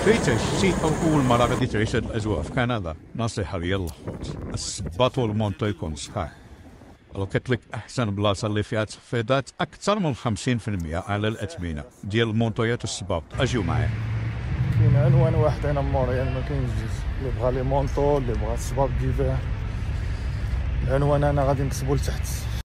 فايتة شتي أول مرة غادي تعيش هاد الأجواء في كندا، نصيحة ديال الخوت السباط والمونطو يكون صحاح. لو كتلك أحسن بلاصة اللي فيها تخفيضات أكثر من 50% على الأثمنة ديال المونطويات والسباط، أجيو معايا. كاين عنوان واحد هنا موريال ما كاينش جوج، اللي بغا لي مونطو اللي بغا السباط ديفير، العنوان انا غادي نكتبو لتحت.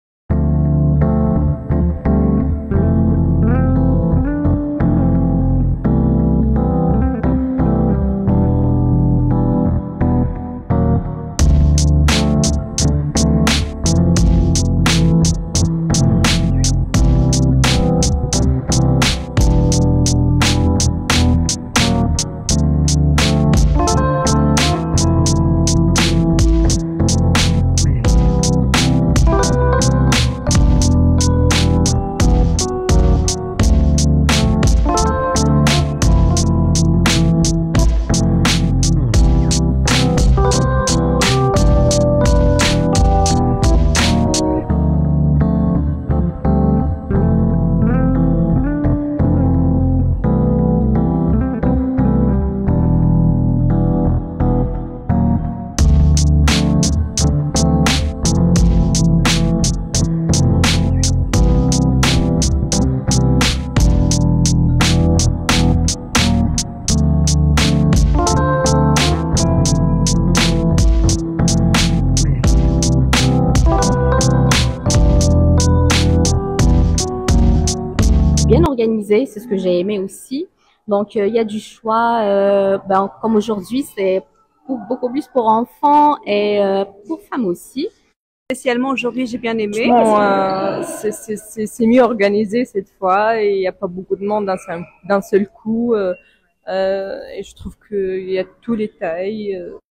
Bien organisé, c'est ce que j'ai aimé aussi. Donc il y a du choix, comme aujourd'hui c'est beaucoup plus pour enfants et pour femmes aussi. Spécialement aujourd'hui j'ai bien aimé. C'est mieux organisé cette fois et il n'y a pas beaucoup de monde d'un seul coup. Et je trouve qu'il y a tous les tailles.